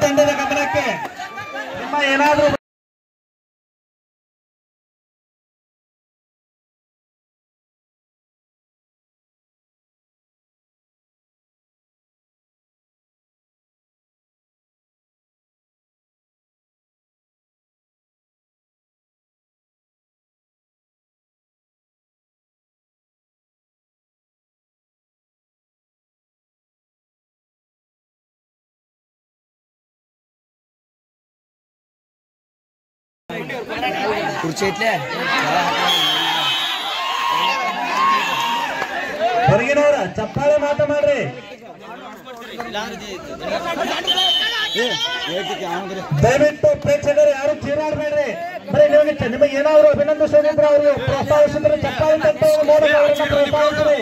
ತಂಡದ ಗಮನಕ್ಕೆ ನಿಮ್ಮ ಏನಾದರೂ ಹೊರಗಿನವ್ರ ಚಪ್ಪಾಳೆ ಮಾತ ಮಾಡ್ರಿ. ದಯವಿಟ್ಟು ಪ್ರೇಕ್ಷಕರು ಯಾರು ಚೀರಾಡಬೇಡ್ರಿ. ಬರೀ ನಿಮಗೆ ಏನಾದ್ರು ಅಭಿನಂದಿಸೋದಿದ್ರೆ ಅವರು ಪ್ರೋತ್ಸಾಹಿಸಿದ್ರೆ ಚಪ್ಪಾಳೆ ತಟ್ಟು ನೋಡಿ ಅವರನ್ನ ಪ್ರೋತ್ಸಾಹಿಸ್ರಿ.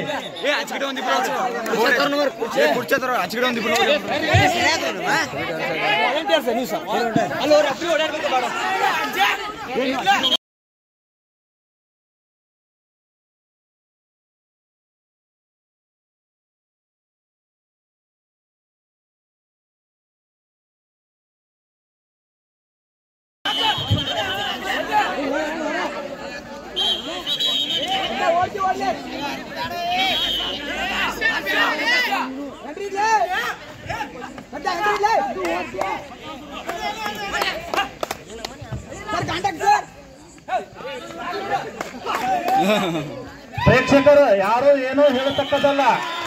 ಪ್ರೇಕ್ಷಕರು ಯಾರು ಏನೋ ಹೇಳತಕ್ಕದಲ್ಲ.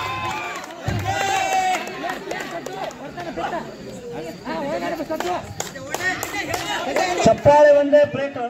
ಚಪ್ಪಾಳೆ ಒಂದೇ ಬ್ರೇಕ್.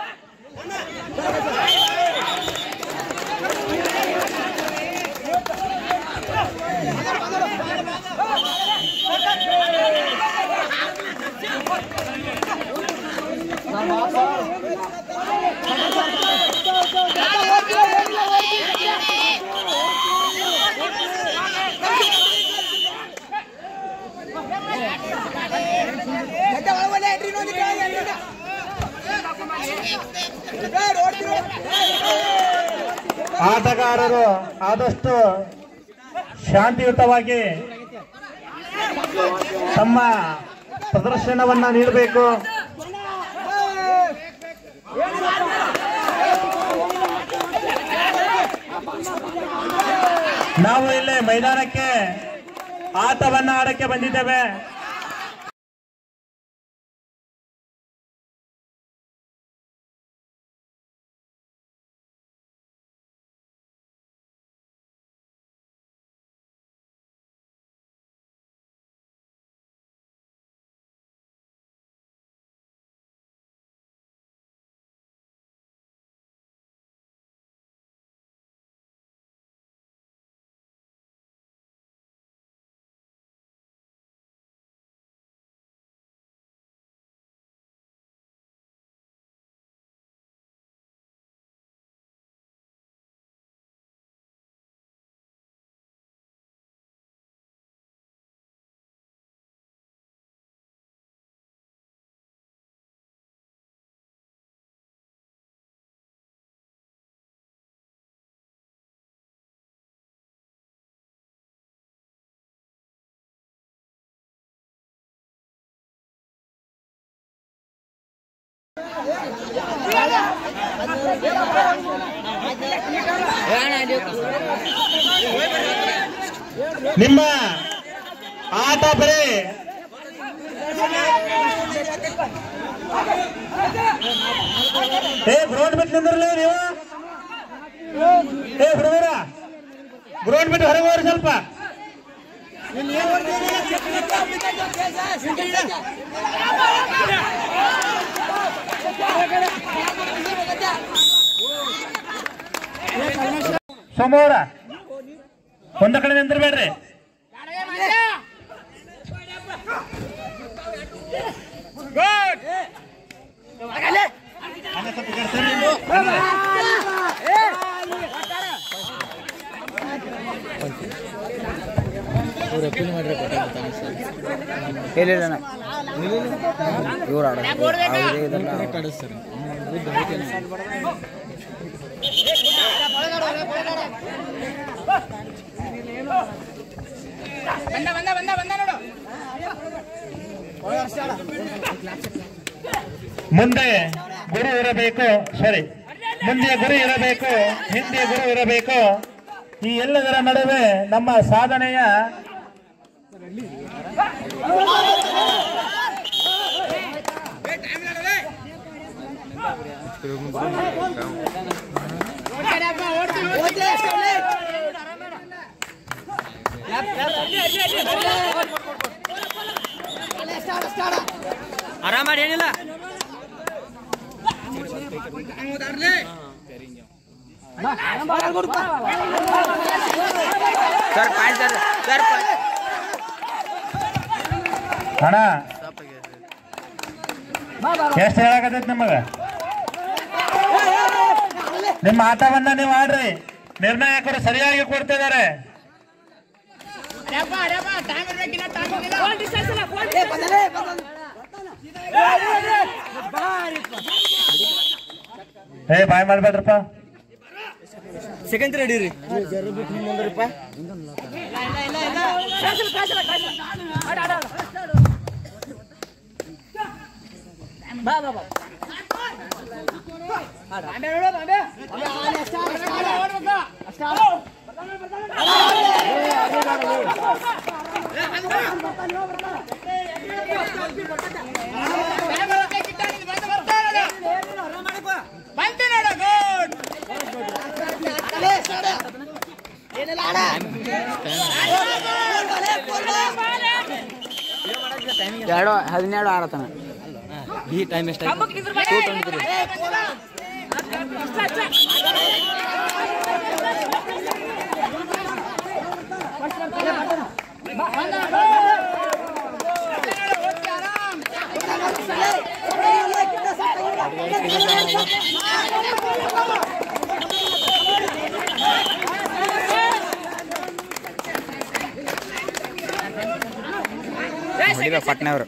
ಆಟಗಾರರು ಆದಷ್ಟು ಶಾಂತಿಯುತವಾಗಿ ತಮ್ಮ ಪ್ರದರ್ಶನವನ್ನ ನೀಡಬೇಕು. ನಾವು ಇಲ್ಲಿ ಮೈದಾನಕ್ಕೆ ಆಟವನ್ನ ಆಡಕ್ಕೆ ಬಂದಿದ್ದೇವೆ. ನಿಮ್ಮ ಆಟ ಬರೀ ಗ್ರೌಂಡ್ ಬಿಟ್ಟು ನಿಂದ್ರಲ್ಲ ನೀವು. ಹುಡುಗರ ಗ್ರೌಂಡ್ ಬಿಟ್ಟು ಹೊರಗೆ ಹೋಗ್ರಿ ಸ್ವಲ್ಪ. ಸೋಮವಾರ ಒಂದ ಕಡೆ ನಿಂತಿರ್ಬೇಡ್ರಿ. ಇವ್ರು ಮುಂದೆ ಗುರು ಇರಬೇಕು, ಸಾರಿ, ಮುಂದೆ ಗುರು ಇರಬೇಕು, ಹಿಂದೆ ಗುರು ಇರಬೇಕು. ಈ ಎಲ್ಲದರ ನಡುವೆ ನಮ್ಮ ಸಾಧನೆಯ ಆರಾಮ ಏನಿಲ್ಲ ಅಣ್ಣ ಎಷ್ಟು ಹೇಳಕತ್ತೈತಿ ನಿಮಗ? ನಿಮ್ಮ ಆಟವನ್ನ ನೀವು ಆಡ್ರಿ, ನಿರ್ಣಾಯಕರು ಸರಿಯಾಗಿ ಕೊಡ್ತಿದ್ದಾರೆ. ಏ ಬಾಯ್ ಮಾಡ್ಬೇಡ್ರಪ್ಪ. ಸೆಕೆಂಡ್ ರೆಡಿ ರೀ. ಎರಡು 17 ಆಡತನ ಈ ಟೈಮ್ ಎಷ್ಟು ಪಟ್ನವ್ರು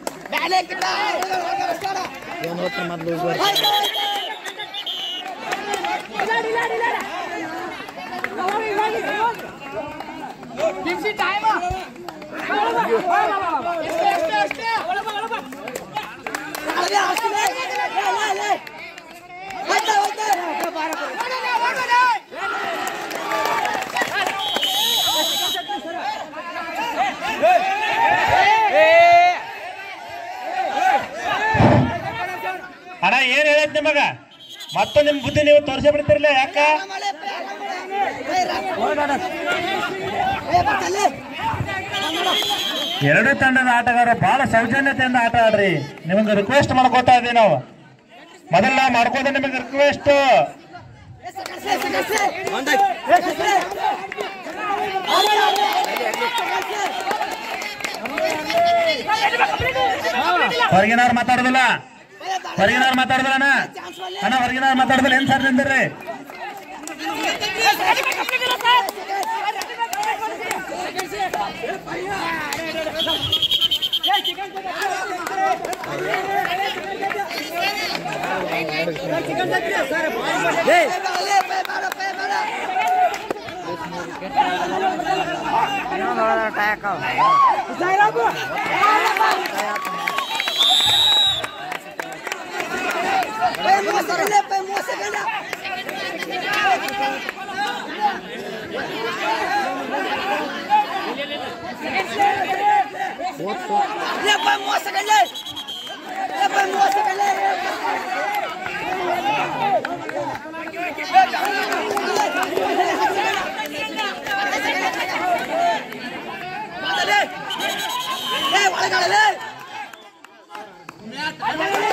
ಅಣ್ಣ ಏನ್ ಹೇಳೈತಿ ನಿಮಗ? ಮತ್ತೆ ನಿಮ್ ಬುದ್ಧಿ ನೀವು ತೋರಿಸಿ ಬಿಡ್ತಿರ್ಲಿಲ್ಲ ಯಾಕ? ಎರಡು ತಂಡದ ಆಟಗಾರರು ಬಹಳ ಸೌಜನ್ಯತೆಯಿಂದ ಆಟ ಆಡ್ರಿ. ನಿಮಗೆ ರಿಕ್ವೆಸ್ಟ್ ಮಾಡ್ಕೋತಾ ಇದ್ದೀವಿ ನಾವು. ಮೊದಲ ಮಾಡ್ಕೋದ ನಿಮಗೆ ರಿಕ್ವೆಸ್ಟ್. ಹೊರಗಿನವ್ರು ಮಾತಾಡುದಿಲ್ಲ, ಹೊರಗಿನವ್ರು ಮಾತಾಡುದಿಲ್ಲ ಅಣ್ಣ. ಅಣ್ಣ ಹೊರಗಿನವ್ರು ಮಾತಾಡುದಿಲ್ಲ. ಏನ್ ಸರ್ ನಿಂದಿರ್ರಿ? ಒಳಗಡೆ